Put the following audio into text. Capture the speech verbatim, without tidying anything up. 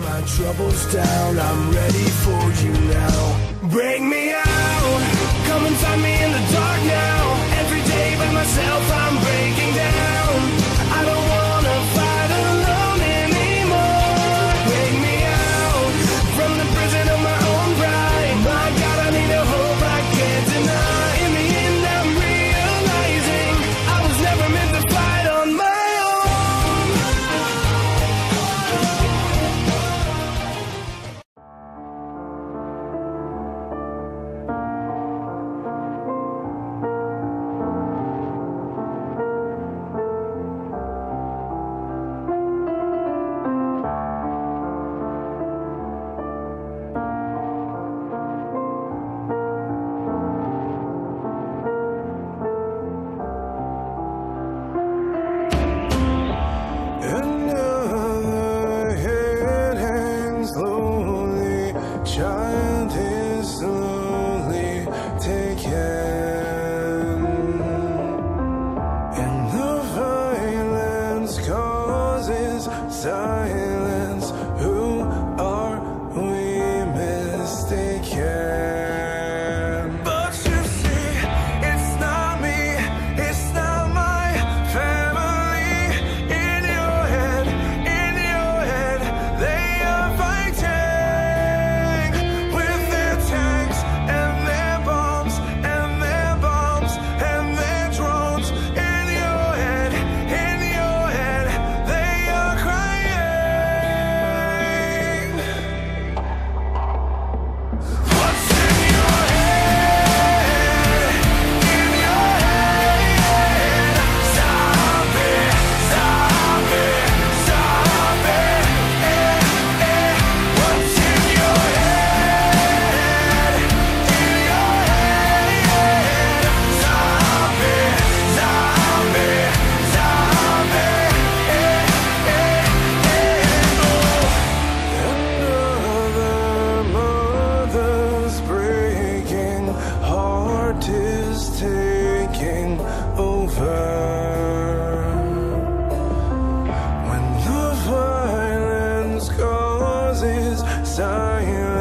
my troubles down, I'm ready for you now. Bring me out, come and find me in the dark now. Every day by myself I'm breaking down. I don't wanna fight alone anymore. Bring me out from the prison of my own pride. My God, I need a hope I can't deny. In the end I'm realizing I was never meant to fight on my silence. Who are we mistaken? But you see, it's not me, it's not my family. In your head, in your head, they are fighting with their tanks and their bombs and their bombs and their drones. In your head, in your head, they are crying. What's in your head? In your head. Stop it, stop it, stop it. Eh, eh. What's in your head? In your head. Stop it, stop it, stop it. Eh, eh, eh. Oh. Another mother's breaking, heart is taking over. When the violence causes silence.